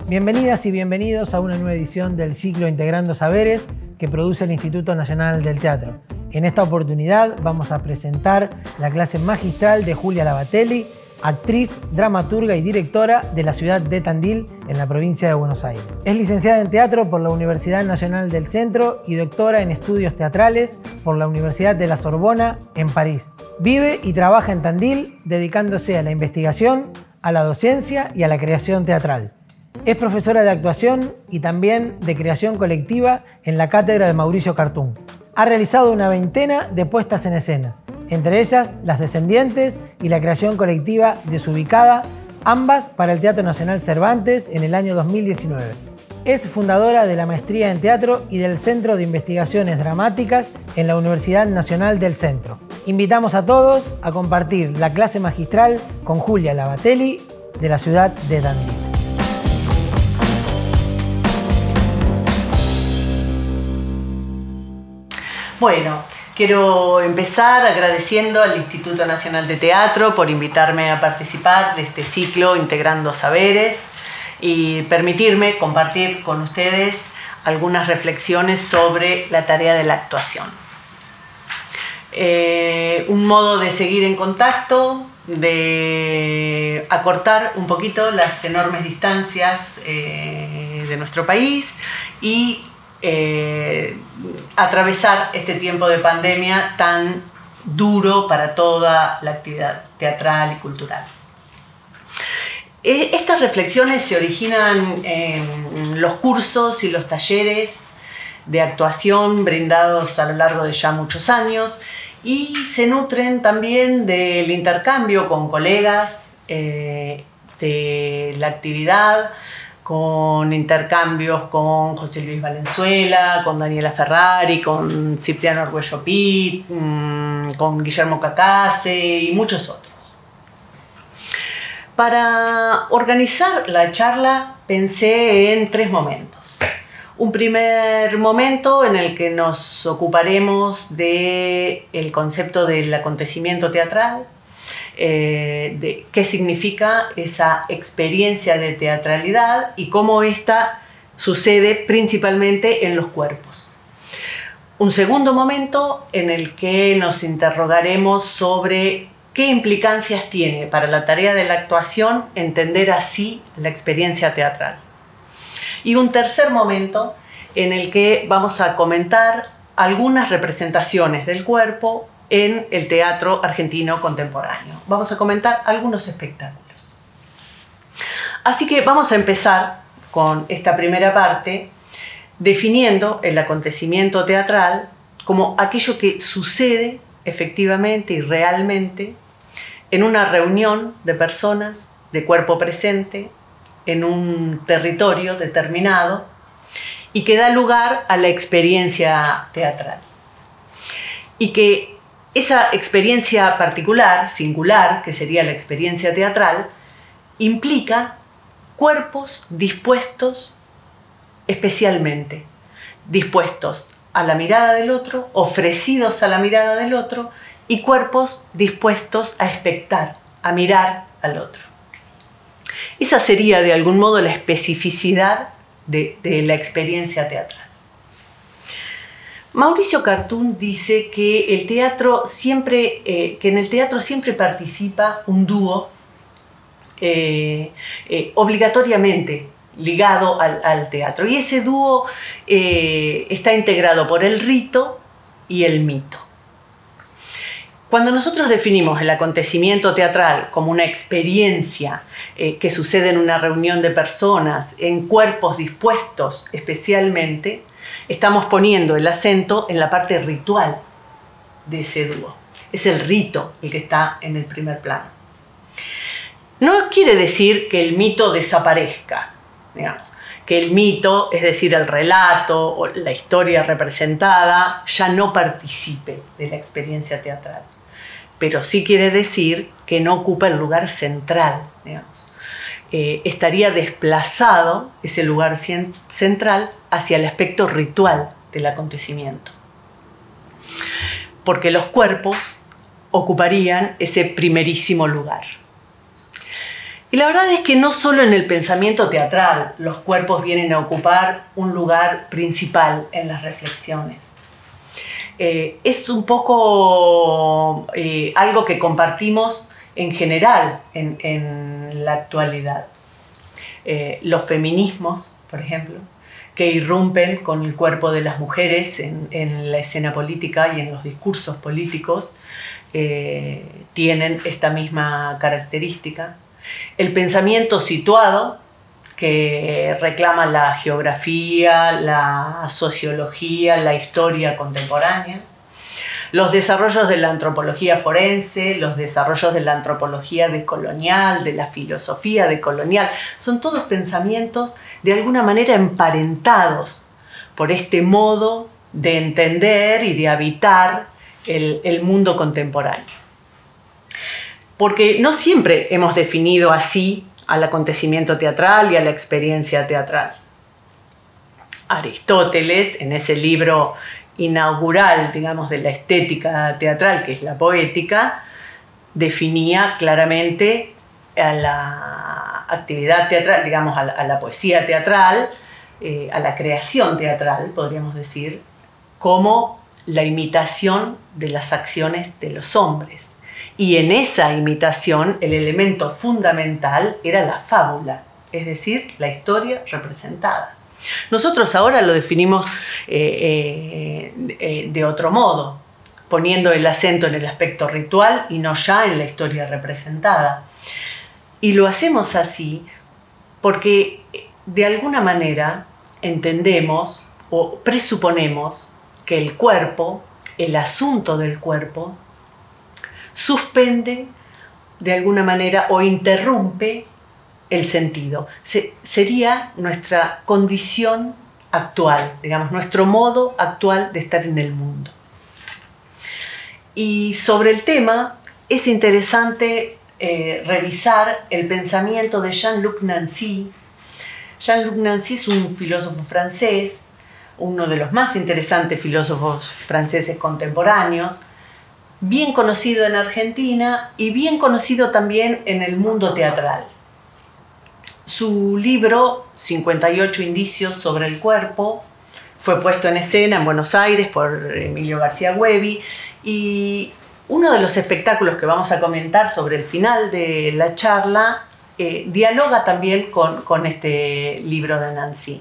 Bienvenidas y bienvenidos a una nueva edición del ciclo Integrando Saberes que produce el Instituto Nacional del Teatro. En esta oportunidad vamos a presentar la clase magistral de Julia Lavatelli, actriz, dramaturga y directora de la ciudad de Tandil, en la provincia de Buenos Aires. Es licenciada en teatro por la Universidad Nacional del Centro y doctora en estudios teatrales por la Universidad de la Sorbona en París. Vive y trabaja en Tandil, dedicándose a la investigación, a la docencia y a la creación teatral. Es profesora de actuación y también de creación colectiva en la cátedra de Mauricio Cartún. Ha realizado una veintena de puestas en escena, entre ellas Las Descendientes y la creación colectiva Desubicada, ambas para el Teatro Nacional Cervantes en el año 2019. Es fundadora de la Maestría en Teatro y del Centro de Investigaciones Dramáticas en la Universidad Nacional del Centro. Invitamos a todos a compartir la clase magistral con Julia Lavatelli de la ciudad de Tandil. Bueno, quiero empezar agradeciendo al Instituto Nacional de Teatro por invitarme a participar de este ciclo Integrando Saberes y permitirme compartir con ustedes algunas reflexiones sobre la tarea de la actuación. Un modo de seguir en contacto, de acortar un poquito las enormes distancias de nuestro país y atravesar este tiempo de pandemia tan duro para toda la actividad teatral y cultural. Estas reflexiones se originan en los cursos y los talleres de actuación brindados a lo largo de ya muchos años y se nutren también del intercambio con colegas de la actividad, con intercambios con José Luis Valenzuela, con Daniela Ferrari, con Cipriano Arguello Pit, con Guillermo Cacase y muchos otros. Para organizar la charla pensé en tres momentos. Un primer momento en el que nos ocuparemos del concepto del acontecimiento teatral, de qué significa esa experiencia de teatralidad y cómo esta sucede principalmente en los cuerpos. Un segundo momento en el que nos interrogaremos sobre qué implicancias tiene para la tarea de la actuación entender así la experiencia teatral. Y un tercer momento en el que vamos a comentar algunas representaciones del cuerpo en el teatro argentino contemporáneo. Vamos a comentar algunos espectáculos. Así que vamos a empezar con esta primera parte definiendo el acontecimiento teatral como aquello que sucede efectivamente y realmente en una reunión de personas de cuerpo presente en un territorio determinado y que da lugar a la experiencia teatral. Y que esa experiencia particular, singular, que sería la experiencia teatral, implica cuerpos dispuestos especialmente, dispuestos a la mirada del otro, ofrecidos a la mirada del otro, y cuerpos dispuestos a expectar, a mirar al otro. Esa sería de algún modo la especificidad de la experiencia teatral. Mauricio Cartún dice que en el teatro siempre participa un dúo obligatoriamente ligado al teatro. Y ese dúo está integrado por el rito y el mito. Cuando nosotros definimos el acontecimiento teatral como una experiencia que sucede en una reunión de personas, en cuerpos dispuestos especialmente, estamos poniendo el acento en la parte ritual de ese dúo. Es el rito el que está en el primer plano. No quiere decir que el mito desaparezca, digamos, que el mito, es decir, el relato o la historia representada, ya no participe de la experiencia teatral. Pero sí quiere decir que no ocupa el lugar central, digamos. Estaría desplazado ese lugar central hacia el aspecto ritual del acontecimiento. Porque los cuerpos ocuparían ese primerísimo lugar. Y la verdad es que no solo en el pensamiento teatral los cuerpos vienen a ocupar un lugar principal en las reflexiones. Es un poco algo que compartimos en general en la actualidad. Los feminismos, por ejemplo, que irrumpen con el cuerpo de las mujeres en la escena política y en los discursos políticos, tienen esta misma característica. El pensamiento situado, que reclama la geografía, la sociología, la historia contemporánea. Los desarrollos de la antropología forense, los desarrollos de la antropología decolonial, de la filosofía decolonial, son todos pensamientos de alguna manera emparentados por este modo de entender y de habitar el mundo contemporáneo. Porque no siempre hemos definido así al acontecimiento teatral y a la experiencia teatral. Aristóteles, en ese libro inaugural, digamos, de la estética teatral, que es la poética, definía claramente a la actividad teatral, digamos, a la poesía teatral, a la creación teatral, podríamos decir, como la imitación de las acciones de los hombres. Y en esa imitación el elemento fundamental era la fábula, es decir, la historia representada. Nosotros ahora lo definimos de otro modo, poniendo el acento en el aspecto ritual y no ya en la historia representada. Y lo hacemos así porque de alguna manera entendemos o presuponemos que el cuerpo, el asunto del cuerpo, suspende de alguna manera o interrumpe el sentido. Sería nuestra condición actual, digamos, nuestro modo actual de estar en el mundo. Y sobre el tema es interesante revisar el pensamiento de Jean-Luc Nancy. Jean-Luc Nancy es un filósofo francés, uno de los más interesantes filósofos franceses contemporáneos, bien conocido en Argentina y bien conocido también en el mundo teatral. Su libro, 58 indicios sobre el cuerpo, fue puesto en escena en Buenos Aires por Emilio García Güevi, y uno de los espectáculos que vamos a comentar sobre el final de la charla dialoga también con este libro de Nancy.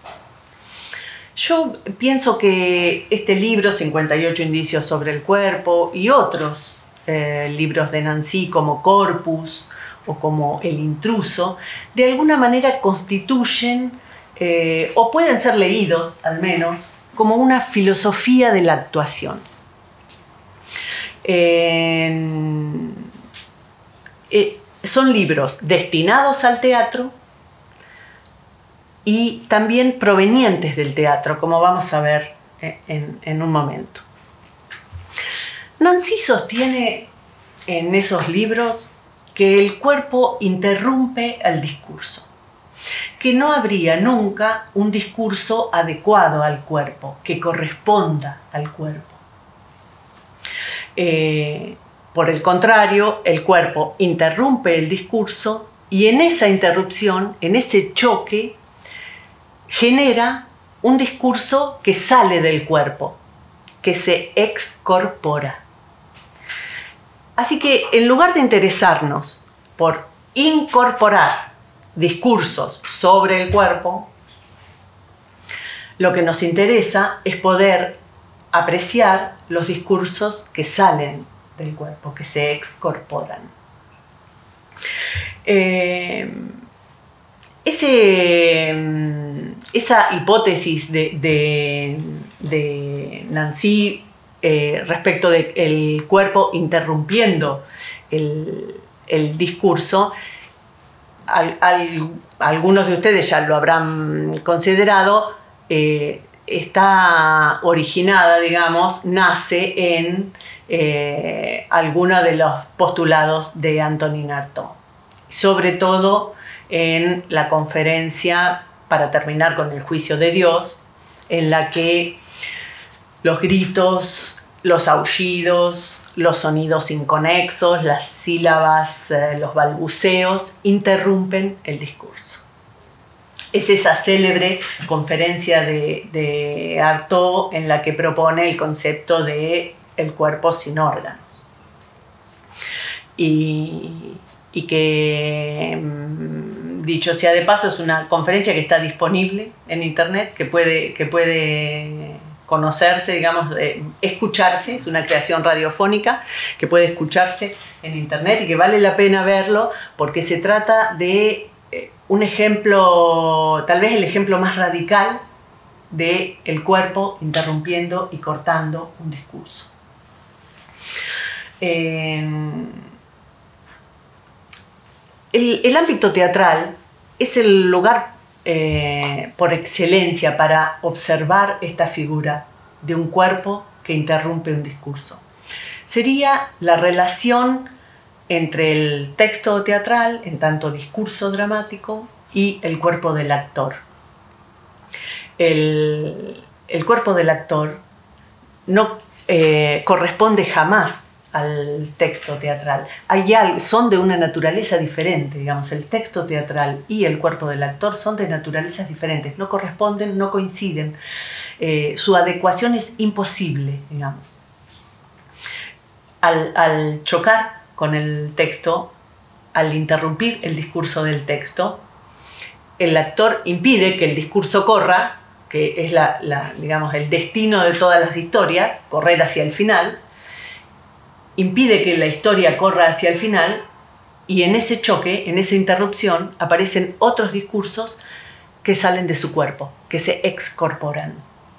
Yo pienso que este libro, 58 indicios sobre el cuerpo, y otros libros de Nancy como Corpus o como El intruso, de alguna manera constituyen, o pueden ser leídos al menos, como una filosofía de la actuación. Son libros destinados al teatro y también provenientes del teatro, como vamos a ver en un momento. Nancy sostiene en esos libros que el cuerpo interrumpe el discurso, que no habría nunca un discurso adecuado al cuerpo, que corresponda al cuerpo. Por el contrario, el cuerpo interrumpe el discurso y en esa interrupción, en ese choque, genera un discurso que sale del cuerpo, que se excorpora. Así que en lugar de interesarnos por incorporar discursos sobre el cuerpo, lo que nos interesa es poder apreciar los discursos que salen del cuerpo, que se excorporan. Esa hipótesis de Nancy respecto del cuerpo interrumpiendo el discurso, algunos de ustedes ya lo habrán considerado, está originada, digamos, nace en algunos de los postulados de Antonin Artaud, sobre todo en la conferencia para terminar con el juicio de Dios, en la que los gritos, los aullidos, los sonidos inconexos, las sílabas, los balbuceos interrumpen el discurso. Es esa célebre conferencia de Artaud en la que propone el concepto de el cuerpo sin órganos. Y que, dicho sea de paso, es una conferencia que está disponible en internet, que puede conocerse, digamos, escucharse, es una creación radiofónica que puede escucharse en internet y que vale la pena verlo porque se trata de un ejemplo, tal vez el ejemplo más radical de el cuerpo interrumpiendo y cortando un discurso. El ámbito teatral es el lugar por excelencia para observar esta figura de un cuerpo que interrumpe un discurso. Sería la relación entre el texto teatral, en tanto discurso dramático, y el cuerpo del actor. El cuerpo del actor no corresponde jamás al texto teatral. Son de una naturaleza diferente, digamos, el texto teatral y el cuerpo del actor son de naturalezas diferentes, no corresponden, no coinciden, su adecuación es imposible, digamos. Al chocar con el texto, al interrumpir el discurso del texto, el actor impide que el discurso corra, que es digamos, el destino de todas las historias, correr hacia el final, impide que la historia corra hacia el final y en ese choque, en esa interrupción, aparecen otros discursos que salen de su cuerpo, que se excorporan.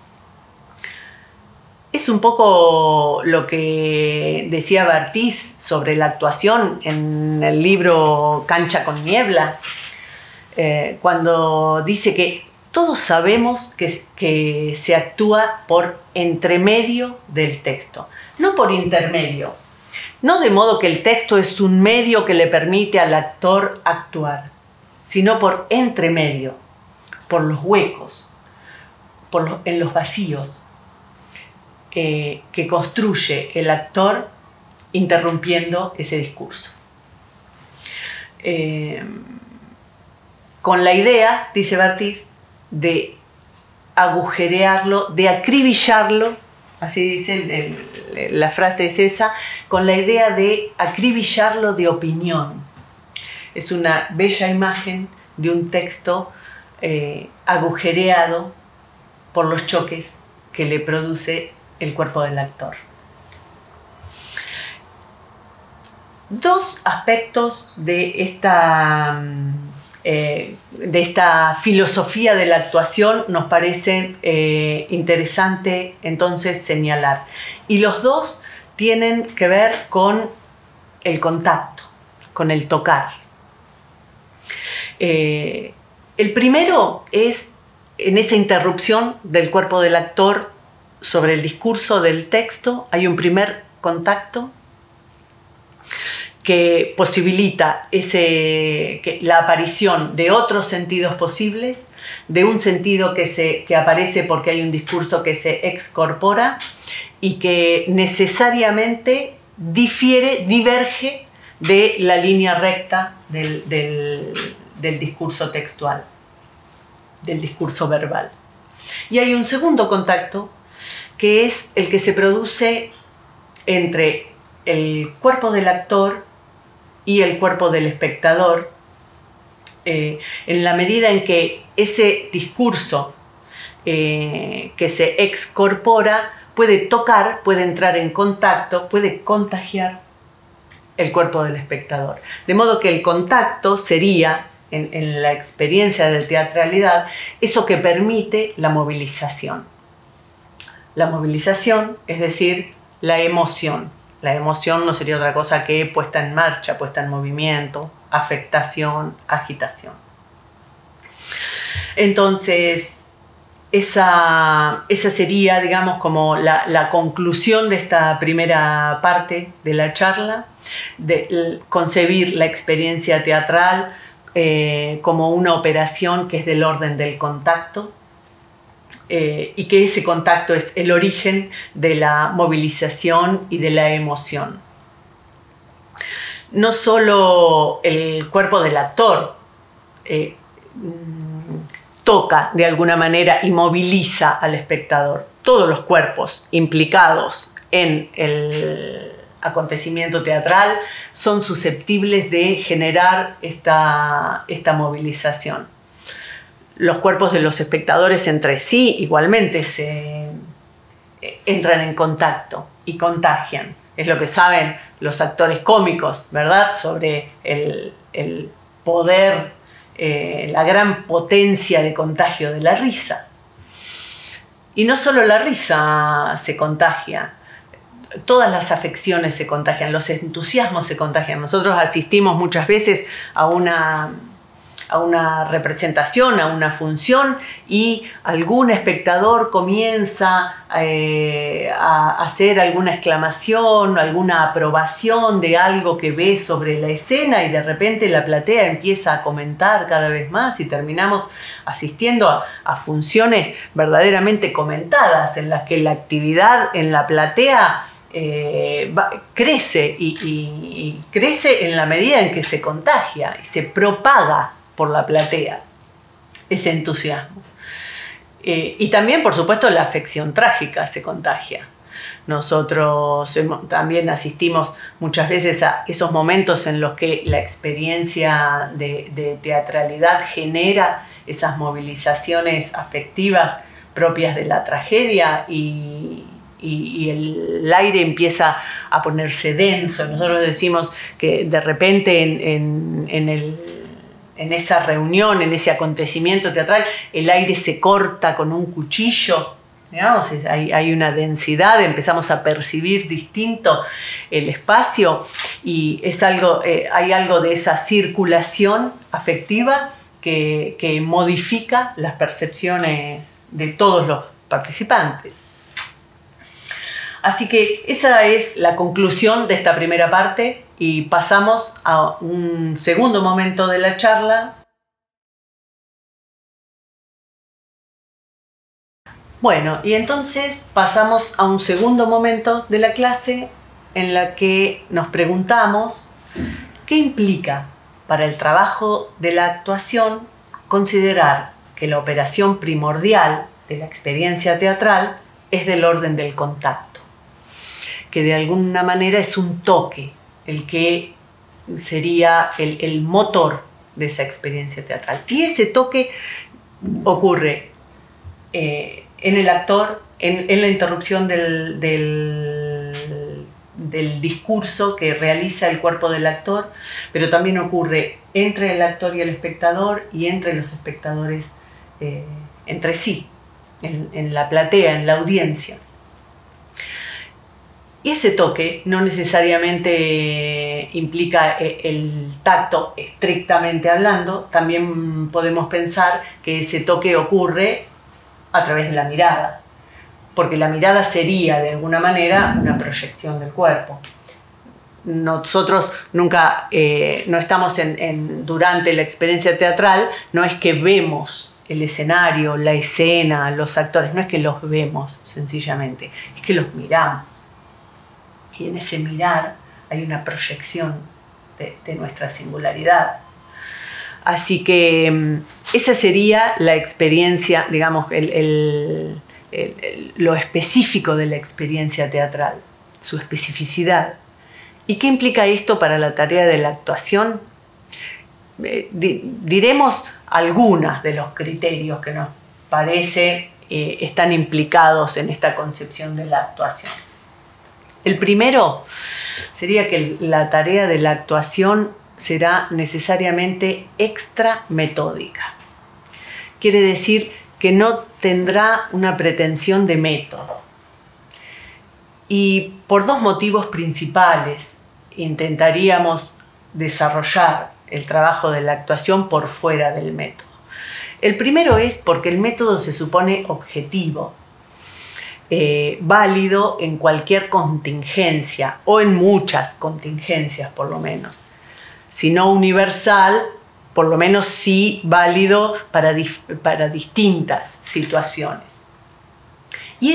Es un poco lo que decía Barthes sobre la actuación en el libro Cancha con niebla, cuando dice que todos sabemos que se actúa por entremedio del texto, no por intermedio. No de modo que el texto es un medio que le permite al actor actuar, sino por entremedio, por los huecos, en los vacíos que construye el actor interrumpiendo ese discurso. Con la idea, dice Barthes, de agujerearlo, de acribillarlo, así dice la frase es esa, con la idea de acribillarlo de opinión. Es una bella imagen de un texto agujereado por los choques que le produce el cuerpo del actor. Dos aspectos de esta filosofía de la actuación nos parece interesante entonces señalar. Y los dos tienen que ver con el contacto, con el tocar. El primero es en esa interrupción del cuerpo del actor sobre el discurso del texto, hay un primer contacto que posibilita la aparición de otros sentidos posibles, de un sentido que aparece porque hay un discurso que se excorpora y que necesariamente diverge de la línea recta del discurso textual, del discurso verbal. Y hay un segundo contacto que es el que se produce entre el cuerpo del actor y el cuerpo del espectador, en la medida en que ese discurso que se excorpora puede tocar, puede entrar en contacto, puede contagiar el cuerpo del espectador. De modo que el contacto sería, en la experiencia de teatralidad, eso que permite la movilización. La movilización, es decir, la emoción. La emoción no sería otra cosa que puesta en marcha, puesta en movimiento, afectación, agitación. Entonces, esa sería, digamos, como la conclusión de esta primera parte de la charla, de concebir la experiencia teatral como una operación que es del orden del contacto, y que ese contacto es el origen de la movilización y de la emoción. No solo el cuerpo del actor toca de alguna manera y moviliza al espectador. Todos los cuerpos implicados en el acontecimiento teatral son susceptibles de generar esta movilización. Los cuerpos de los espectadores entre sí igualmente se entran en contacto y contagian. Es lo que saben los actores cómicos, ¿verdad? Sobre el poder, la gran potencia de contagio de la risa. Y no solo la risa se contagia, todas las afecciones se contagian, los entusiasmos se contagian. Nosotros asistimos muchas veces a una representación, a una función, y algún espectador comienza a hacer alguna exclamación, alguna aprobación de algo que ve sobre la escena, y de repente la platea empieza a comentar cada vez más y terminamos asistiendo a funciones verdaderamente comentadas en las que la actividad en la platea crece y crece en la medida en que se contagia y se propaga por la platea ese entusiasmo. Y también, por supuesto, la afección trágica se contagia. Nosotros también asistimos muchas veces a esos momentos en los que la experiencia de teatralidad genera esas movilizaciones afectivas propias de la tragedia y el aire empieza a ponerse denso. Nosotros decimos que de repente en esa reunión, en ese acontecimiento teatral, el aire se corta con un cuchillo, digamos, hay una densidad, empezamos a percibir distinto el espacio, y hay algo de esa circulación afectiva que modifica las percepciones de todos los participantes. Así que esa es la conclusión de esta primera parte, y pasamos a un segundo momento de la charla. Bueno, y entonces pasamos a un segundo momento de la clase en la que nos preguntamos qué implica para el trabajo de la actuación considerar que la operación primordial de la experiencia teatral es del orden del contacto, que de alguna manera es un toque, el que sería el motor de esa experiencia teatral. Y ese toque ocurre en el actor, en la interrupción del discurso que realiza el cuerpo del actor, pero también ocurre entre el actor y el espectador, y entre los espectadores entre sí, en la platea, en la audiencia. Y ese toque no necesariamente implica el tacto estrictamente hablando. También podemos pensar que ese toque ocurre a través de la mirada, porque la mirada sería de alguna manera una proyección del cuerpo. Nosotros nunca, no estamos durante la experiencia teatral, no es que vemos el escenario, la escena, los actores, no es que los vemos sencillamente, es que los miramos. Y en ese mirar hay una proyección de nuestra singularidad. Así que esa sería la experiencia, digamos, lo específico de la experiencia teatral, su especificidad. ¿Y qué implica esto para la tarea de la actuación? Diremos algunos de los criterios que nos parece están implicados en esta concepción de la actuación. El primero sería que la tarea de la actuación será necesariamente extrametódica. Quiere decir que no tendrá una pretensión de método. Y por dos motivos principales intentaríamos desarrollar el trabajo de la actuación por fuera del método. El primero es porque el método se supone objetivo, válido en cualquier contingencia, o en muchas contingencias por lo menos. Si no universal, por lo menos sí válido para distintas situaciones. Y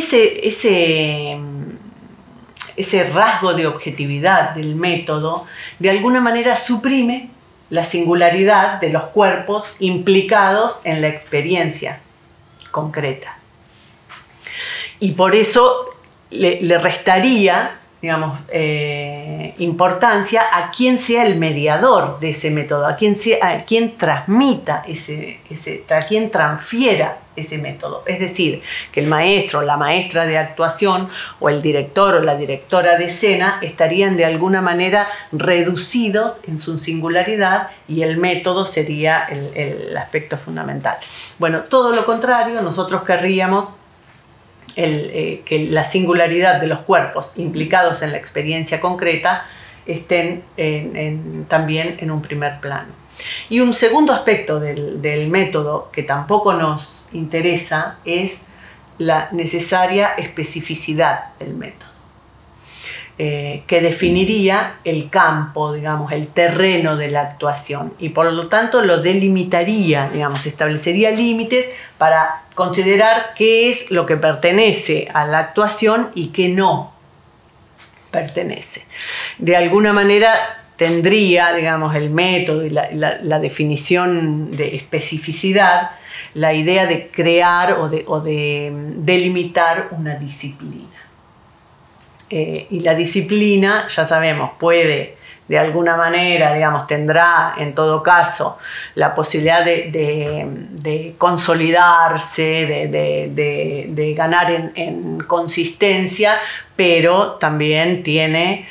ese rasgo de objetividad del método de alguna manera suprime la singularidad de los cuerpos implicados en la experiencia concreta. Y por eso le restaría, digamos, importancia a quien sea el mediador de ese método, a quien transmita a quien transfiera ese método. Es decir, que el maestro o la maestra de actuación o el director o la directora de escena estarían de alguna manera reducidos en su singularidad y el método sería el aspecto fundamental. Bueno, todo lo contrario, nosotros querríamos que la singularidad de los cuerpos implicados en la experiencia concreta estén también en un primer plano. Y un segundo aspecto del método que tampoco nos interesa es la necesaria especificidad del método, que definiría el campo, digamos, el terreno de la actuación y por lo tanto lo delimitaría, digamos, establecería límites para considerar qué es lo que pertenece a la actuación y qué no pertenece. De alguna manera tendría, digamos, el método y la definición de especificidad la idea de crear o de delimitar una disciplina. Y la disciplina, ya sabemos, puede de alguna manera, digamos, tendrá en todo caso la posibilidad de consolidarse, de ganar en consistencia, pero también tiene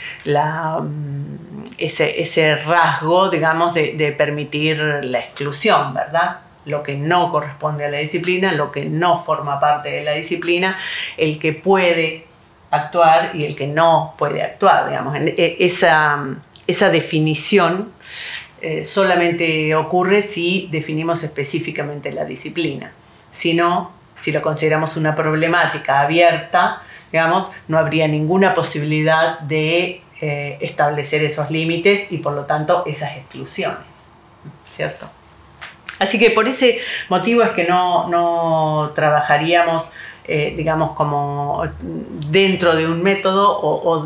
ese rasgo, digamos, de permitir la exclusión, ¿verdad? Lo que no corresponde a la disciplina, lo que no forma parte de la disciplina, el que puede actuar y el que no puede actuar, digamos. Esa definición solamente ocurre si definimos específicamente la disciplina. Si no, si lo consideramos una problemática abierta, digamos, no habría ninguna posibilidad de establecer esos límites y por lo tanto esas exclusiones, ¿cierto? Así que por ese motivo es que no trabajaríamos, digamos, como dentro de un método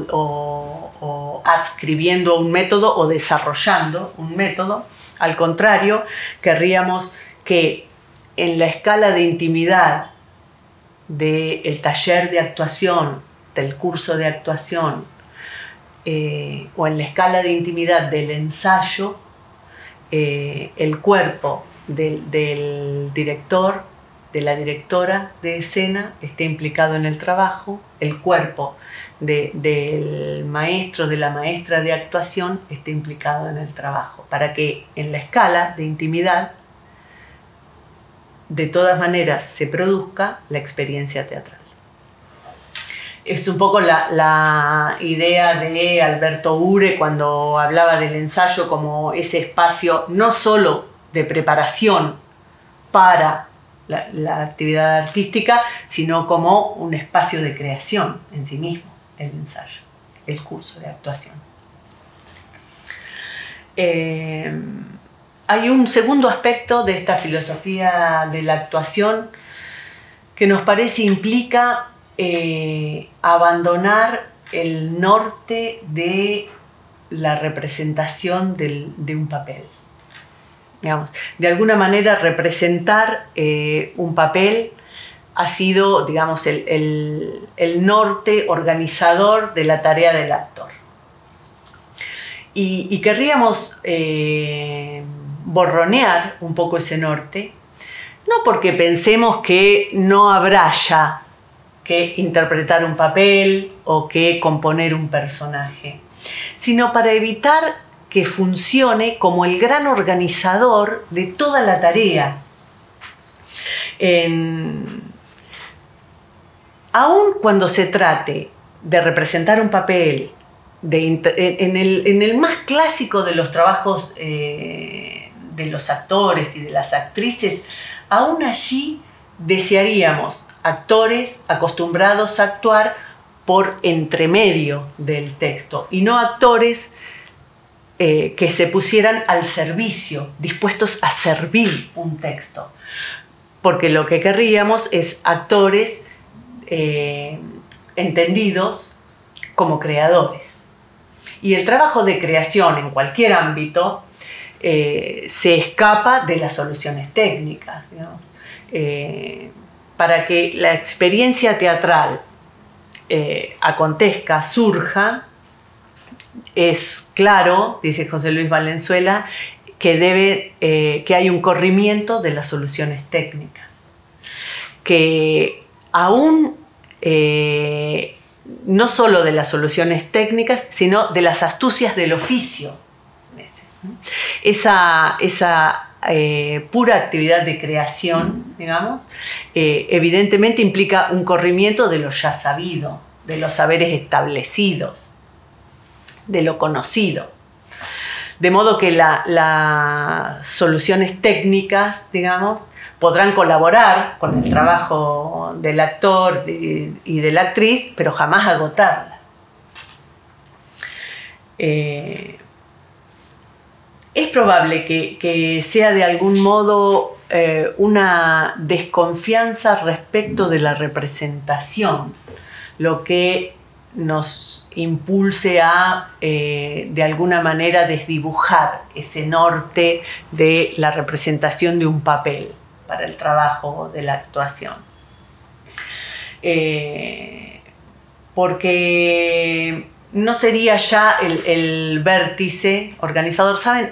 o adscribiendo a un método o desarrollando un método. Al contrario, querríamos que en la escala de intimidad del taller de actuación, del curso de actuación, o en la escala de intimidad del ensayo, el cuerpo del director, de la directora de escena esté implicado en el trabajo, el cuerpo del maestro, de la maestra de actuación esté implicado en el trabajo, para que en la escala de intimidad de todas maneras se produzca la experiencia teatral. Es un poco la idea de Alberto Ure cuando hablaba del ensayo como ese espacio no solo de preparación para la actividad artística, sino como un espacio de creación en sí mismo, el ensayo, el curso de actuación. Hay un segundo aspecto de esta filosofía de la actuación que nos parece implica abandonar el norte de la representación de un papel. Digamos, de alguna manera representar un papel ha sido, digamos, el norte organizador de la tarea del actor. Y querríamos borronear un poco ese norte, no porque pensemos que no habrá ya que interpretar un papel o que componer un personaje, sino para evitar que funcione como el gran organizador de toda la tarea. Aun cuando se trate de representar un papel en el más clásico de los trabajos de los actores y de las actrices, aún allí desearíamos actores acostumbrados a actuar por entremedio del texto y no actores que se pusieran al servicio, dispuestos a servir un texto. Porque lo que querríamos es actores entendidos como creadores. Y el trabajo de creación en cualquier ámbito se escapa de las soluciones técnicas, digamos. Para que la experiencia teatral acontezca, surja, es claro, dice José Luis Valenzuela, que hay un corrimiento de las soluciones técnicas, que aún no solo de las soluciones técnicas, sino de las astucias del oficio. Esa pura actividad de creación, digamos, evidentemente implica un corrimiento de lo ya sabido, de los saberes establecidos, de lo conocido. De modo que las soluciones técnicas, digamos, podrán colaborar con el trabajo del actor y de la actriz, pero jamás agotarla. Es probable que sea de algún modo una desconfianza respecto de la representación, lo que nos impulse a, de alguna manera, desdibujar ese norte de la representación de un papel para el trabajo de la actuación. Porque no sería ya el vértice organizador. ¿Saben?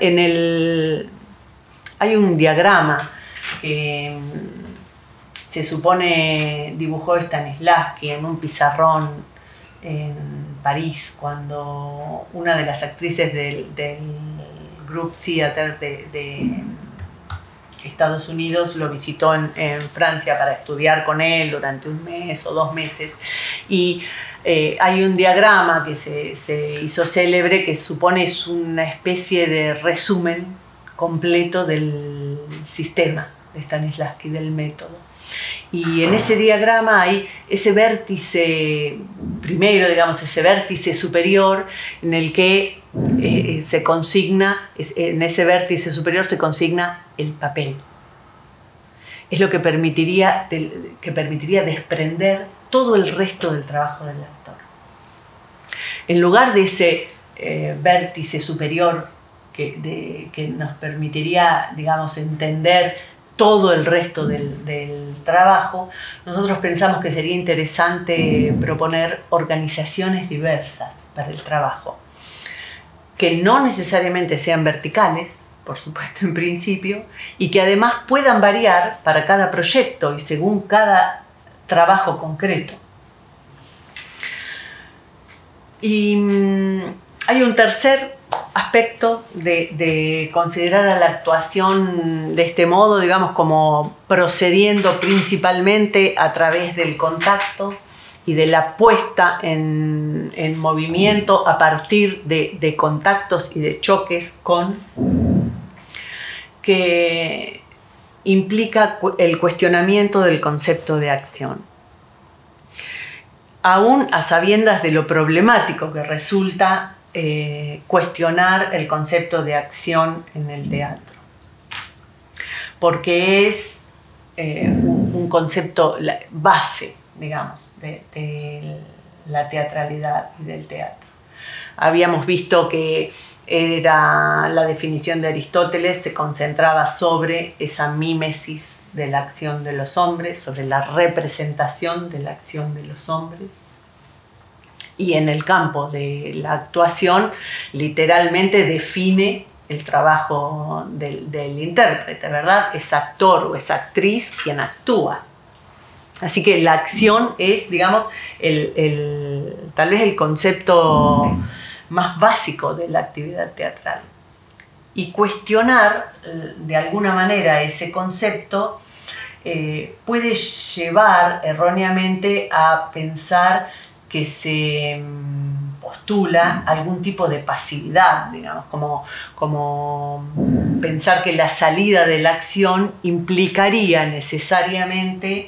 Hay un diagrama que se supone dibujó Stanislavski en un pizarrón en París, cuando una de las actrices del Group Theater de Estados Unidos lo visitó en Francia para estudiar con él durante un mes o 2 meses. Y hay un diagrama que se hizo célebre, que supone es una especie de resumen completo del sistema de Stanislavski, del método. Y en ese diagrama hay ese vértice primero, digamos, ese vértice superior en el que se consigna, en ese vértice superior se consigna el papel. Es lo que permitiría desprender todo el resto del trabajo del actor. En lugar de ese vértice superior que nos permitiría, digamos, entender todo el resto del trabajo, nosotros pensamos que sería interesante proponer organizaciones diversas para el trabajo, que no necesariamente sean verticales, por supuesto, en principio, y que además puedan variar para cada proyecto y según cada trabajo concreto. Y hay un tercer aspecto de considerar a la actuación de este modo, digamos, como procediendo principalmente a través del contacto y de la puesta en movimiento a partir de contactos y de choques que implica el cuestionamiento del concepto de acción. Aún a sabiendas de lo problemático que resulta cuestionar el concepto de acción en el teatro, porque es un concepto base, digamos, de la teatralidad y del teatro. Habíamos visto que la definición de Aristóteles se concentraba sobre esa mímesis de la acción de los hombres, sobre la representación de la acción de los hombres. Y en el campo de la actuación, literalmente define el trabajo del intérprete, ¿verdad? Es actor o es actriz quien actúa. Así que la acción es, digamos, tal vez el concepto más básico de la actividad teatral. Y cuestionar, de alguna manera, ese concepto puede llevar erróneamente a pensar que se postula algún tipo de pasividad, digamos, como pensar que la salida de la acción implicaría necesariamente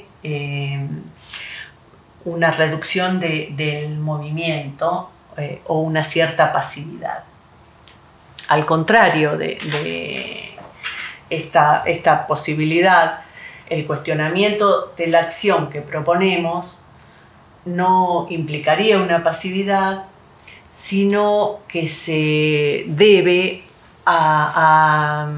una reducción del movimiento o una cierta pasividad. Al contrario de esta posibilidad, el cuestionamiento de la acción que proponemos no implicaría una pasividad, sino que se debe a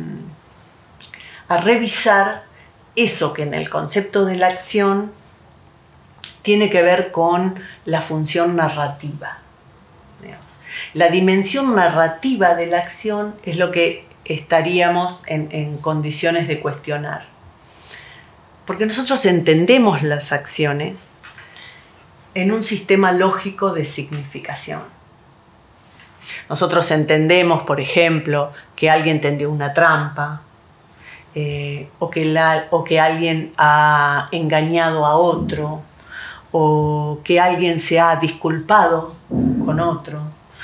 revisar eso que en el concepto de la acción tiene que ver con la función narrativa. La dimensión narrativa de la acción es lo que estaríamos en condiciones de cuestionar. Porque nosotros entendemos las acciones en un sistema lógico de significación. Nosotros entendemos, por ejemplo, que alguien tendió una trampa, o que alguien ha engañado a otro, o que alguien se ha disculpado con otro,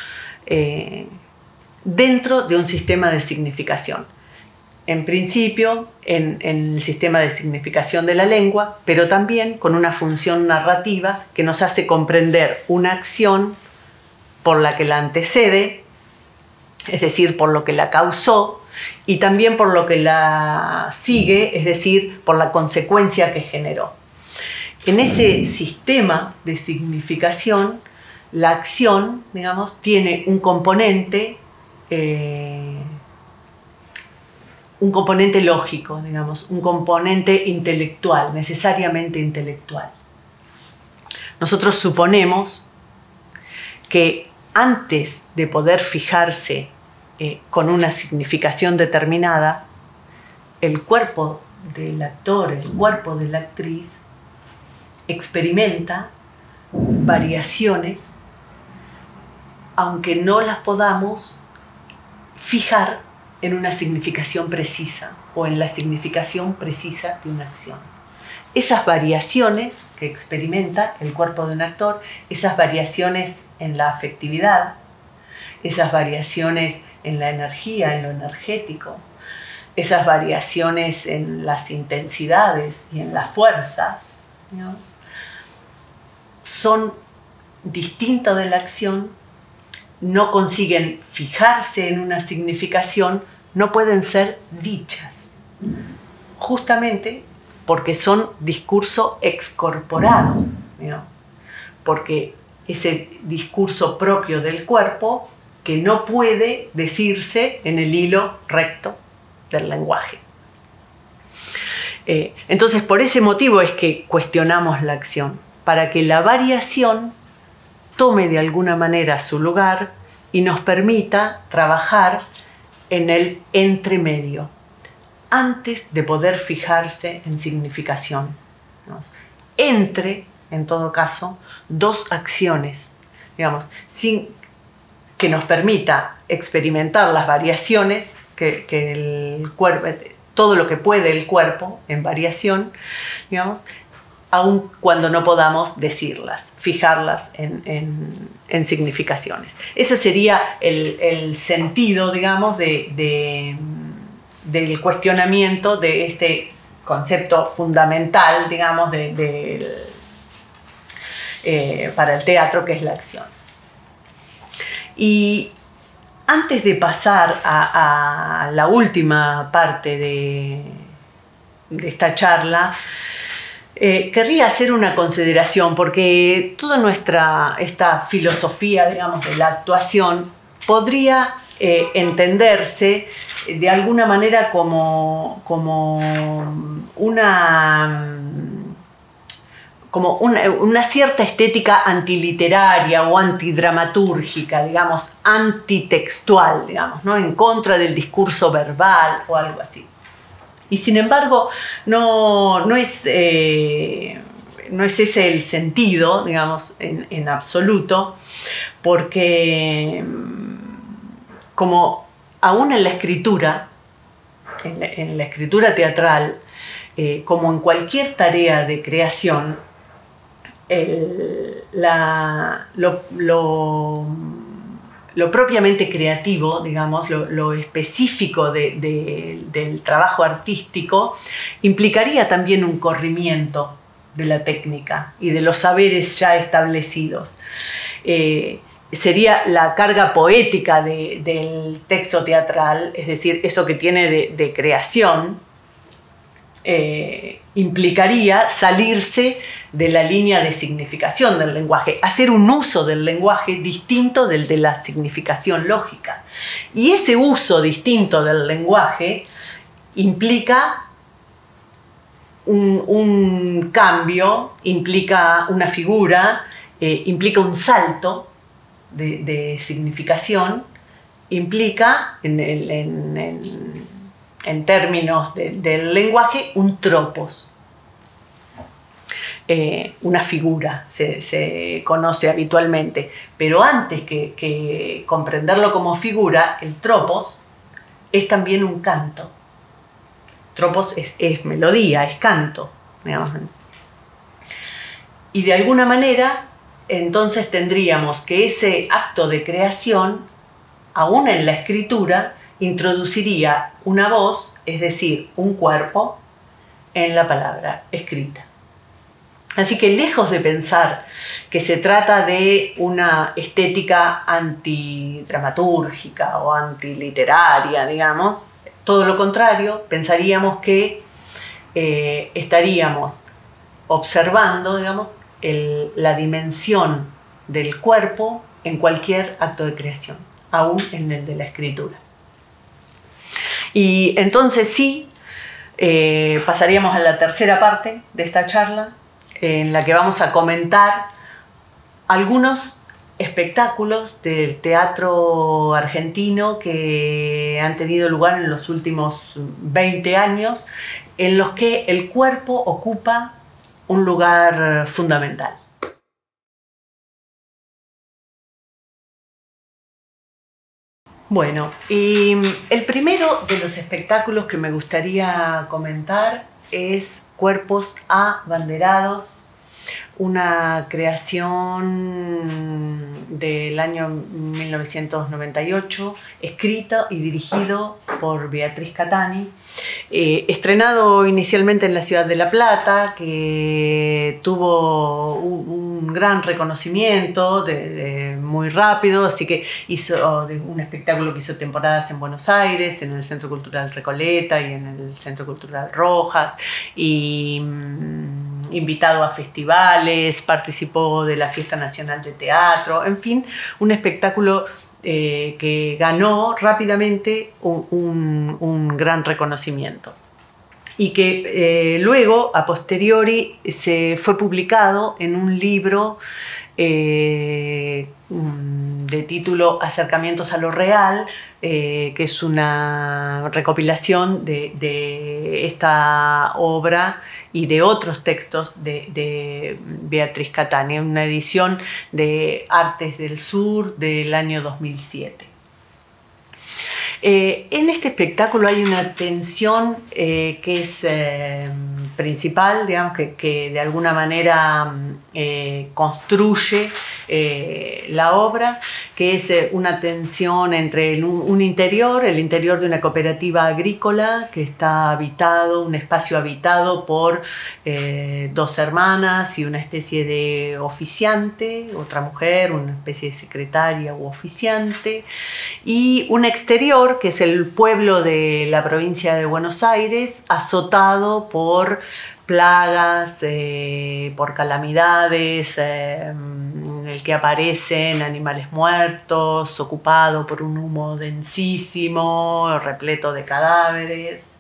dentro de un sistema de significación. En principio, en el sistema de significación de la lengua, pero también con una función narrativa que nos hace comprender una acción por la que la antecede, es decir, por lo que la causó, y también por lo que la sigue, es decir, por la consecuencia que generó. En ese sistema de significación, la acción, digamos, tiene un componente lógico, digamos, un componente intelectual, necesariamente intelectual. Nosotros suponemos que antes de poder fijarse con una significación determinada, el cuerpo del actor, el cuerpo de la actriz, experimenta variaciones, aunque no las podamos fijar en una significación precisa o en la significación precisa de una acción. Esas variaciones que experimenta el cuerpo de un actor, esas variaciones en la afectividad, esas variaciones en la energía, en lo energético, esas variaciones en las intensidades y en las fuerzas, ¿no?, son distintas de la acción, no consiguen fijarse en una significación, no pueden ser dichas, justamente porque son discurso excorporado, ¿no?, porque ese discurso propio del cuerpo que no puede decirse en el hilo recto del lenguaje. Entonces, por ese motivo es que cuestionamos la acción, para que la variación tome de alguna manera su lugar y nos permita trabajar en el entremedio, antes de poder fijarse en significación, ¿no?, entre, en todo caso, dos acciones, digamos, sin que nos permita experimentar las variaciones que el cuerpo, todo lo que puede el cuerpo en variación, digamos, aun cuando no podamos decirlas, fijarlas en significaciones. Ese sería el sentido, digamos, del cuestionamiento de este concepto fundamental, digamos, para el teatro, que es la acción. Y antes de pasar a la última parte de esta charla, querría hacer una consideración, porque toda esta filosofía, digamos, de la actuación podría entenderse de alguna manera como una cierta estética antiliteraria o antidramatúrgica, digamos, antitextual, digamos, ¿no?, en contra del discurso verbal o algo así. Y sin embargo, no es ese el sentido, digamos, en absoluto, porque como aún en la escritura, en la escritura teatral, como en cualquier tarea de creación, lo propiamente creativo, digamos, lo específico del trabajo artístico, implicaría también un corrimiento de la técnica y de los saberes ya establecidos. Sería la carga poética del texto teatral, es decir, eso que tiene de creación, implicaría salirse de la línea de significación del lenguaje, hacer un uso del lenguaje distinto del de la significación lógica. Y ese uso distinto del lenguaje implica un cambio, implica una figura, implica un salto de significación, implica en términos del lenguaje un tropos, una figura, se conoce habitualmente. Pero antes que comprenderlo como figura, el tropos es también un canto. Tropos es melodía, es canto, digamos. Y de alguna manera, entonces tendríamos que ese acto de creación, aún en la escritura, introduciría una voz, es decir, un cuerpo, en la palabra escrita. Así que lejos de pensar que se trata de una estética antidramatúrgica o antiliteraria, digamos, todo lo contrario, pensaríamos que estaríamos observando, digamos, la dimensión del cuerpo en cualquier acto de creación, aún en el de la escritura. Y entonces sí, pasaríamos a la tercera parte de esta charla, en la que vamos a comentar algunos espectáculos del teatro argentino que han tenido lugar en los últimos 20 años, en los que el cuerpo ocupa un lugar fundamental. Bueno, y el primero de los espectáculos que me gustaría comentar es Cuerpos Abanderados, una creación del año 1998, escrito y dirigido por Beatriz Catani, estrenado inicialmente en la ciudad de La Plata, que tuvo un gran reconocimiento muy rápido, así que hizo un espectáculo que hizo temporadas en Buenos Aires, en el Centro Cultural Recoleta y en el Centro Cultural Rojas, y invitado a festivales, participó de la Fiesta Nacional de Teatro, en fin, un espectáculo que ganó rápidamente un gran reconocimiento y que luego, a posteriori, se fue publicado en un libro de título Acercamientos a lo Real, que es una recopilación de esta obra y de otros textos de Beatriz Catani, una edición de Artes del Sur del año 2007. En este espectáculo hay una tensión que es principal, digamos, que de alguna manera construye la obra, que es una tensión entre un interior, el interior de una cooperativa agrícola que está habitado, un espacio habitado por dos hermanas y una especie de oficiante, otra mujer, una especie de secretaria u oficiante, y un exterior que es el pueblo de la provincia de Buenos Aires, azotado por plagas, por calamidades, en el que aparecen animales muertos, ocupado por un humo densísimo, repleto de cadáveres.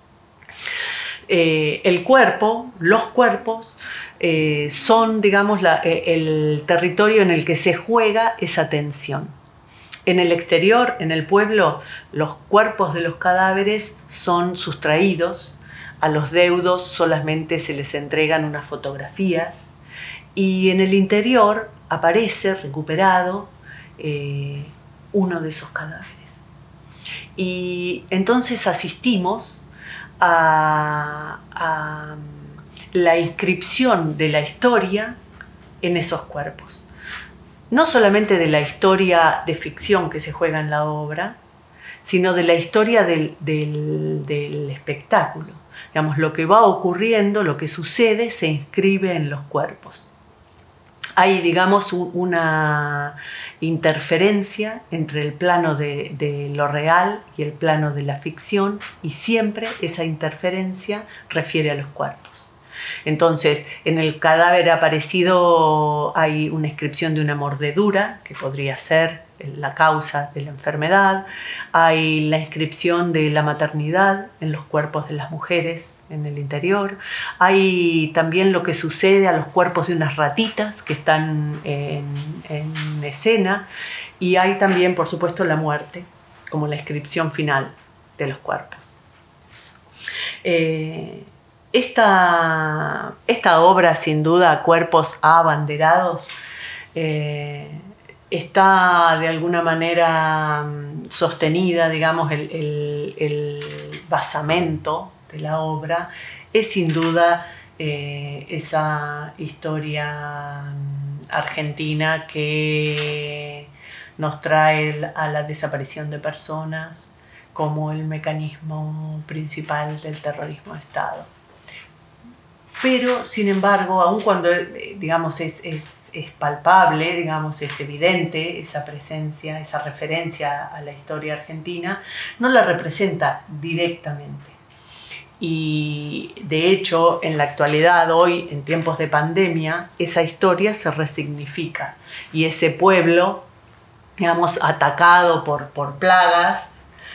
El cuerpo, los cuerpos, son, digamos, el territorio en el que se juega esa tensión. En el exterior, en el pueblo, los cuerpos de los cadáveres son sustraídos, a los deudos solamente se les entregan unas fotografías, y en el interior aparece recuperado uno de esos cadáveres. Y entonces asistimos a la inscripción de la historia en esos cuerpos. No solamente de la historia de ficción que se juega en la obra, sino de la historia del espectáculo. Digamos, lo que va ocurriendo, lo que sucede, se inscribe en los cuerpos. hay, digamos, una interferencia entre el plano de lo real y el plano de la ficción, y siempre esa interferencia refiere a los cuerpos. Entonces, en el cadáver aparecido hay una inscripción de una mordedura, que podría ser la causa de la enfermedad. Hay la inscripción de la maternidad en los cuerpos de las mujeres en el interior. Hay también lo que sucede a los cuerpos de unas ratitas que están en escena. Y hay también, por supuesto, la muerte como la inscripción final de los cuerpos. Esta obra, sin duda, Cuerpos Abanderados, está de alguna manera sostenida, digamos, el basamento de la obra es sin duda esa historia argentina que nos trae a la desaparición de personas como el mecanismo principal del terrorismo de Estado. Pero, sin embargo, aun cuando, digamos, es palpable, digamos, es evidente esa presencia, esa referencia a la historia argentina, no la representa directamente. Y, de hecho, en la actualidad, hoy, en tiempos de pandemia, esa historia se resignifica. Y ese pueblo, digamos, atacado por plagas,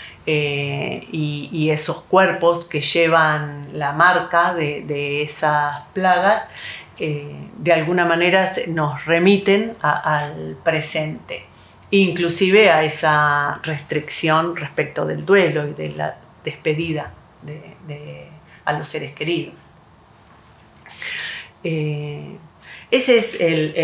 y esos cuerpos que llevan la marca de esas plagas, de alguna manera nos remiten al presente, inclusive a esa restricción respecto del duelo y de la despedida a los seres queridos. Esa es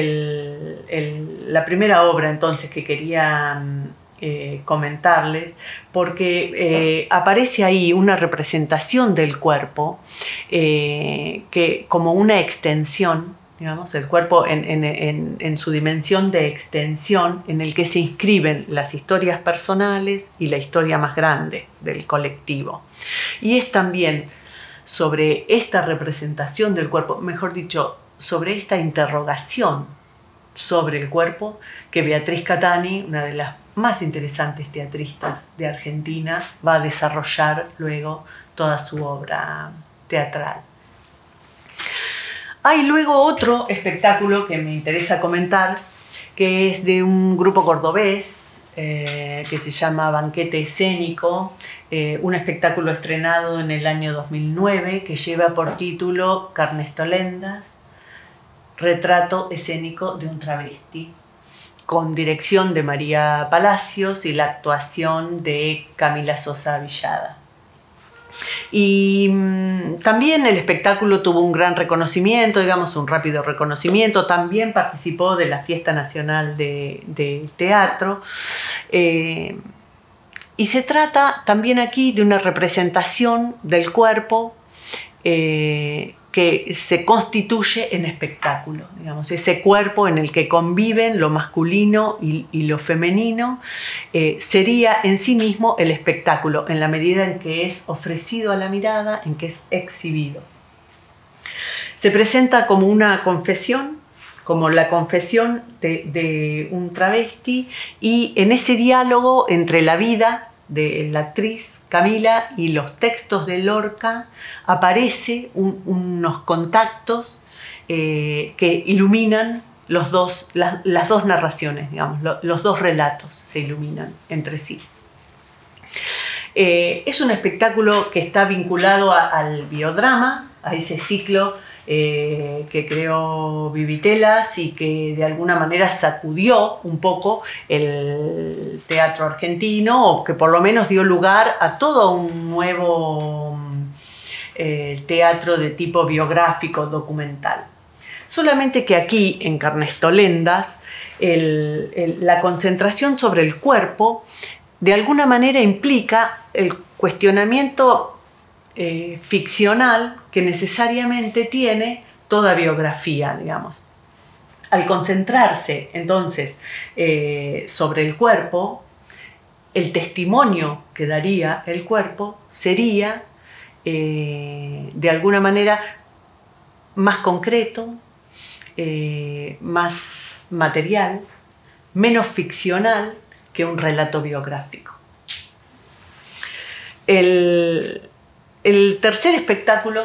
la primera obra entonces que quería comentarles, porque aparece ahí una representación del cuerpo que como una extensión, digamos, el cuerpo en su dimensión de extensión, en el que se inscriben las historias personales y la historia más grande del colectivo. Y es también sobre esta representación del cuerpo, mejor dicho, sobre esta interrogación sobre el cuerpo, que Beatriz Catani, una de las más interesantes teatristas de Argentina, va a desarrollar luego toda su obra teatral. Hay luego otro espectáculo que me interesa comentar, que es de un grupo cordobés que se llama Banquete Escénico, un espectáculo estrenado en el año 2009 que lleva por título Carnestolendas, retrato escénico de un travesti, con dirección de María Palacios y la actuación de Camila Sosa Villada. Y también el espectáculo tuvo un gran reconocimiento, digamos, un rápido reconocimiento. También participó de la Fiesta Nacional de Teatro. Y se trata también aquí de una representación del cuerpo que se constituye en espectáculo, digamos, ese cuerpo en el que conviven lo masculino y lo femenino, sería en sí mismo el espectáculo, en la medida en que es ofrecido a la mirada, en que es exhibido. Se presenta como una confesión, como la confesión de un travesti, y en ese diálogo entre la vida de la actriz Camila y los textos de Lorca aparece unos contactos que iluminan las dos narraciones, digamos, los dos relatos se iluminan entre sí. Es un espectáculo que está vinculado al biodrama, a ese ciclo que creó Vivitelas y que de alguna manera sacudió un poco el teatro argentino, o que por lo menos dio lugar a todo un nuevo teatro de tipo biográfico, documental. Solamente que aquí, en Carnestolendas, la concentración sobre el cuerpo de alguna manera implica el cuestionamiento ficcional que necesariamente tiene toda biografía, digamos. Al concentrarse entonces sobre el cuerpo, el testimonio que daría el cuerpo sería de alguna manera más concreto, más material, menos ficcional que un relato biográfico. El tercer espectáculo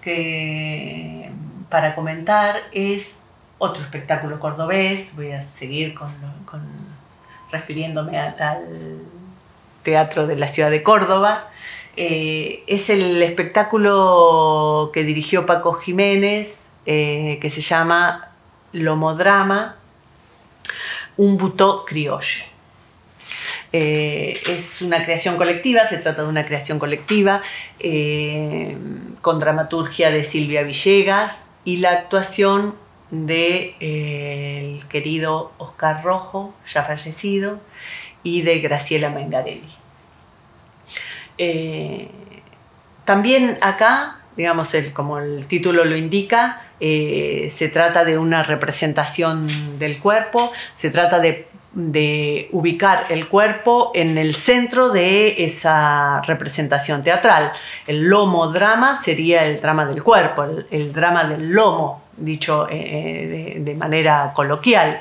para comentar es otro espectáculo cordobés. Voy a seguir refiriéndome al Teatro de la Ciudad de Córdoba. Es el espectáculo que dirigió Paco Jiménez, que se llama Lomodrama, un butó criollo. Es una creación colectiva, se trata de una creación colectiva con dramaturgia de Silvia Villegas y la actuación del querido Oscar Rojo, ya fallecido, y de Graciela Mengarelli. También acá, digamos, como el título lo indica, se trata de una representación del cuerpo, se trata de ubicar el cuerpo en el centro de esa representación teatral. El lomodrama sería el drama del cuerpo, el drama del lomo, dicho de manera coloquial.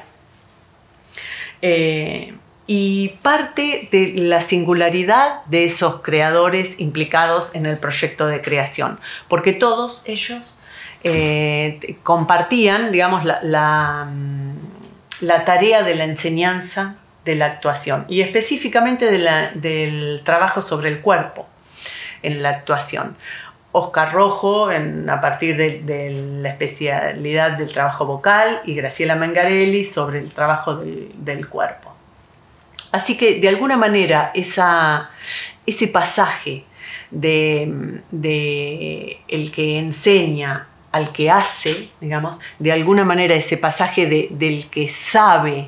Y parte de la singularidad de esos creadores implicados en el proyecto de creación, porque todos ellos compartían, digamos, la tarea de la enseñanza de la actuación y específicamente del trabajo sobre el cuerpo en la actuación. Oscar Rojo a partir de la especialidad del trabajo vocal y Graciela Mengarelli sobre el trabajo del cuerpo. Así que de alguna manera ese pasaje de el que enseña al que hace, digamos, de alguna manera ese pasaje del que sabe,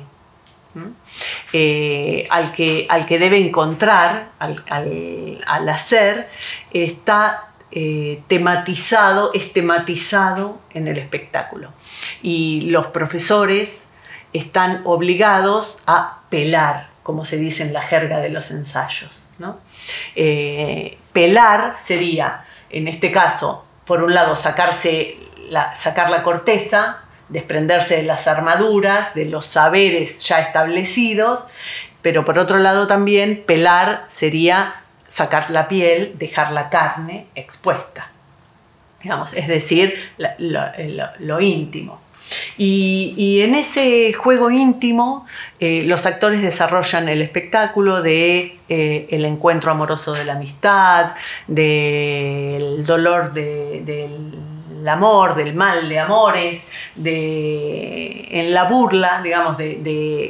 al que debe encontrar, al hacer, está tematizado en el espectáculo. Y los profesores están obligados a pelar, como se dice en la jerga de los ensayos, ¿no? Pelar sería, en este caso, por un lado, sacar la corteza, desprenderse de las armaduras, de los saberes ya establecidos, pero por otro lado también pelar sería sacar la piel, dejar la carne expuesta, digamos, es decir, lo íntimo. Y en ese juego íntimo los actores desarrollan el espectáculo de el encuentro amoroso de la amistad, del dolor del amor, del mal de amores, en la burla, digamos, de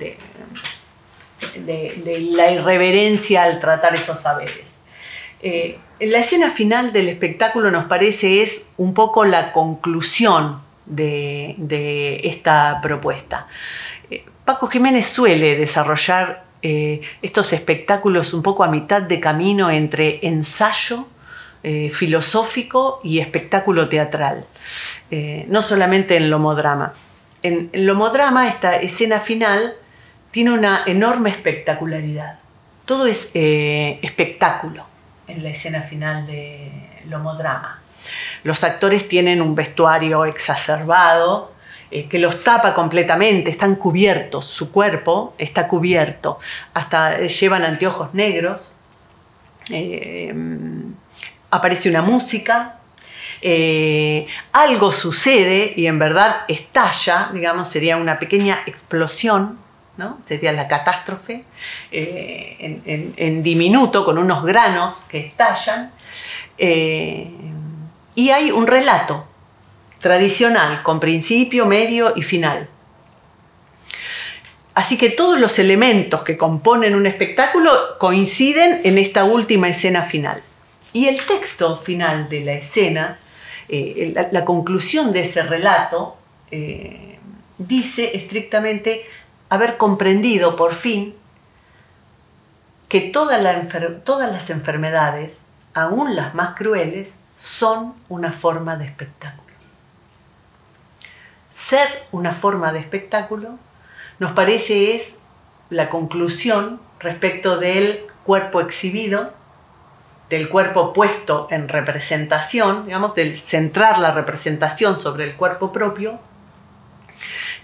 la irreverencia al tratar esos saberes. La escena final del espectáculo nos parece es un poco la conclusión de esta propuesta. Paco Jiménez suele desarrollar estos espectáculos un poco a mitad de camino entre ensayo filosófico y espectáculo teatral, no solamente en Lomodrama. En Lomodrama, esta escena final tiene una enorme espectacularidad. Todo es espectáculo en la escena final de Lomodrama. Los actores tienen un vestuario exacerbado que los tapa completamente, están cubiertos, su cuerpo está cubierto, hasta llevan anteojos negros, aparece una música, algo sucede y en verdad estalla, digamos, sería una pequeña explosión, ¿no? Sería la catástrofe, en diminuto, con unos granos que estallan. Y hay un relato tradicional, con principio, medio y final. Así que todos los elementos que componen un espectáculo coinciden en esta última escena final. Y el texto final de la escena, la conclusión de ese relato, dice estrictamente haber comprendido por fin que todas las enfermedades, aún las más crueles, son una forma de espectáculo. Ser una forma de espectáculo nos parece es la conclusión respecto del cuerpo exhibido, del cuerpo puesto en representación, digamos, del centrar la representación sobre el cuerpo propio,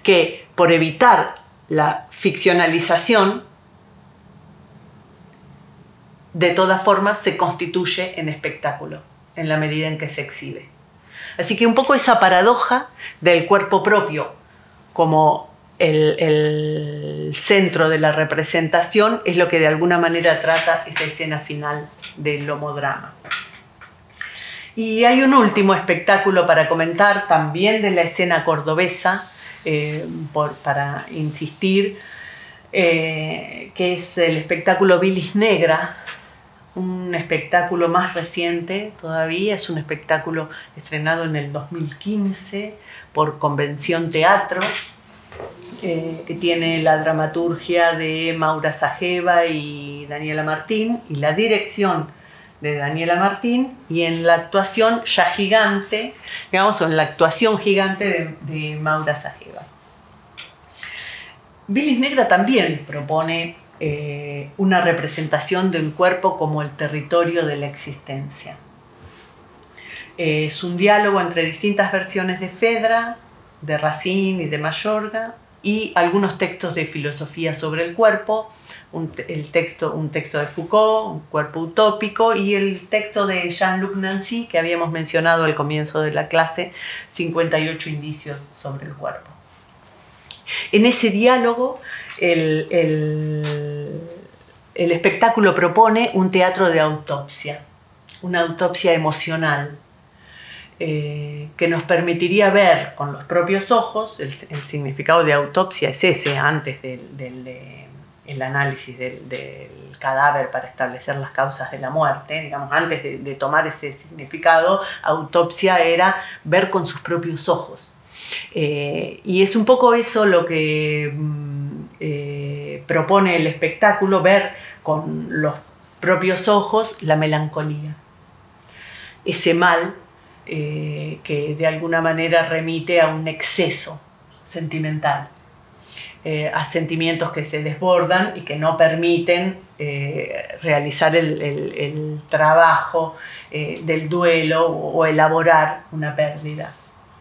que por evitar la ficcionalización, de todas formas se constituye en espectáculo, en la medida en que se exhibe. Así que un poco esa paradoja del cuerpo propio como el centro de la representación es lo que de alguna manera trata esa escena final del homodrama. Y hay un último espectáculo para comentar, también de la escena cordobesa, para insistir, que es el espectáculo Bilis Negra, un espectáculo más reciente todavía, es un espectáculo estrenado en el 2015 por Convención Teatro, que tiene la dramaturgia de Maura Sajeva y Daniela Martín, y la dirección de Daniela Martín, y en la actuación ya gigante, digamos, en la actuación gigante de Maura Sajeva. Bilis Negra también propone una representación de un cuerpo como el territorio de la existencia. Es un diálogo entre distintas versiones de Fedra, de Racine y de Mayorga, y algunos textos de filosofía sobre el cuerpo, un texto de Foucault, Un cuerpo utópico, y el texto de Jean-Luc Nancy, que habíamos mencionado al comienzo de la clase, 58 indicios sobre el cuerpo. En ese diálogo, el espectáculo propone un teatro de autopsia, una autopsia emocional, que nos permitiría ver con los propios ojos. El significado de autopsia es ese, antes del análisis del cadáver para establecer las causas de la muerte, digamos, antes de tomar ese significado, autopsia era ver con sus propios ojos. Y es un poco eso lo que propone el espectáculo, ver con los propios ojos la melancolía, ese mal que de alguna manera remite a un exceso sentimental, a sentimientos que se desbordan y que no permiten realizar el trabajo del duelo o elaborar una pérdida.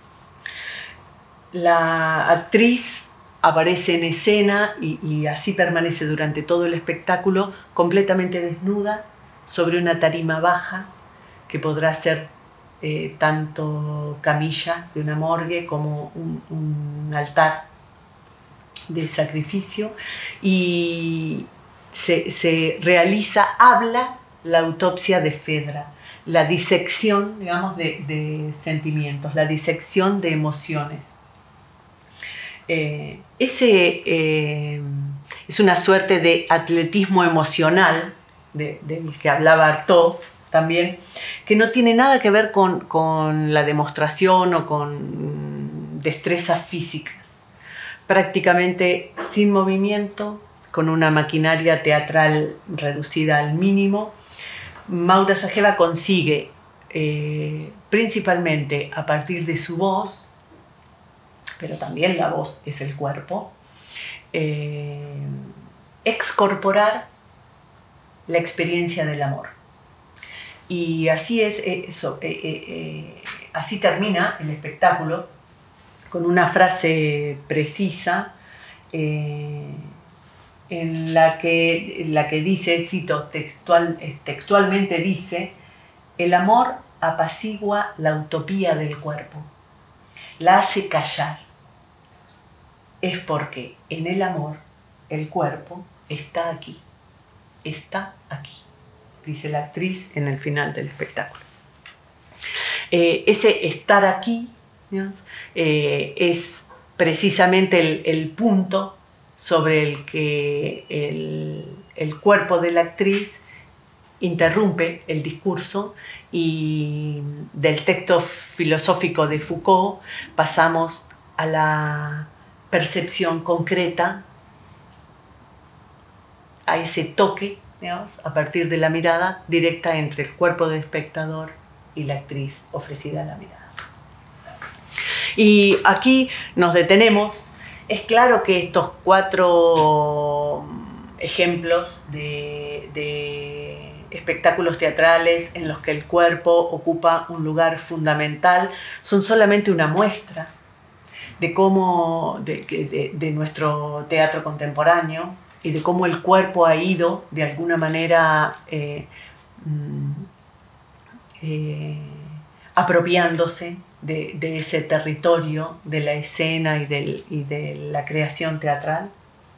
La actriz aparece en escena y así permanece durante todo el espectáculo, completamente desnuda, sobre una tarima baja que podrá ser tanto camilla de una morgue como un altar de sacrificio, y se habla la autopsia de Fedra, la disección, digamos, de sentimientos, la disección de emociones. Es una suerte de atletismo emocional del que hablaba Artaud también, que no tiene nada que ver con la demostración o con destrezas físicas. Prácticamente sin movimiento, con una maquinaria teatral reducida al mínimo, Maura Sajeva consigue, principalmente a partir de su voz, pero también la voz es el cuerpo, excorporar la experiencia del amor. Y así es eso, así termina el espectáculo, con una frase precisa en la que dice, cito textualmente dice: el amor apacigua la utopía del cuerpo, la hace callar. Es porque en el amor el cuerpo está aquí, dice la actriz en el final del espectáculo. Ese estar aquí, ¿no?, es precisamente el punto sobre el que el cuerpo de la actriz interrumpe el discurso, y del texto filosófico de Foucault pasamos a la percepción concreta, a ese toque, digamos, a partir de la mirada directa entre el cuerpo del espectador y la actriz ofrecida a la mirada. Y aquí nos detenemos. Es claro que estos 4 ejemplos de espectáculos teatrales en los que el cuerpo ocupa un lugar fundamental son solamente una muestra de nuestro teatro contemporáneo y de cómo el cuerpo ha ido de alguna manera apropiándose de ese territorio de la escena y de la creación teatral.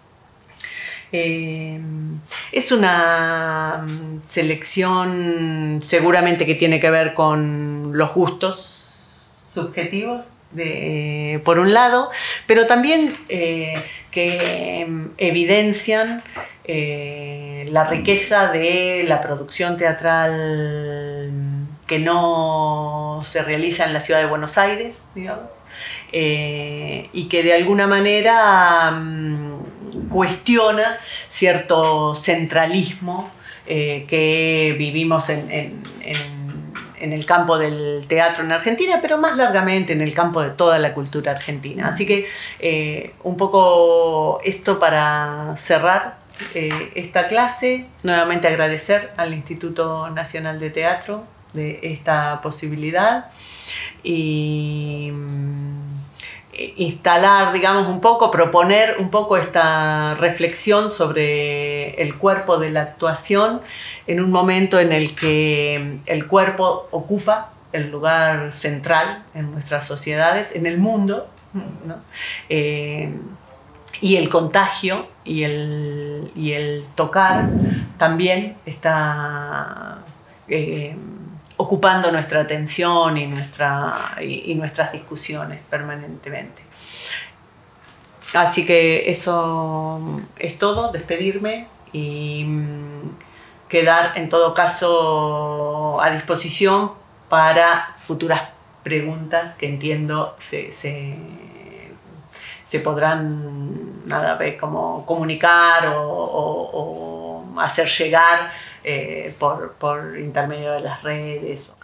Es una selección seguramente que tiene que ver con los gustos subjetivos por un lado, pero también que evidencian la riqueza de la producción teatral que no se realiza en la ciudad de Buenos Aires, digamos, y que de alguna manera cuestiona cierto centralismo que vivimos en el campo del teatro en Argentina, pero más largamente en el campo de toda la cultura argentina. Así que un poco esto para cerrar esta clase, nuevamente agradecer al Instituto Nacional de Teatro de esta posibilidad y instalar, digamos, un poco, proponer un poco esta reflexión sobre el cuerpo de la actuación en un momento en el que el cuerpo ocupa el lugar central en nuestras sociedades, en el mundo, ¿no? Y el contagio y el tocar también está ocupando nuestra atención y nuestras discusiones permanentemente. Así que eso es todo, despedirme y quedar en todo caso a disposición para futuras preguntas que entiendo se podrán como comunicar o hacer llegar por intermedio de las redes.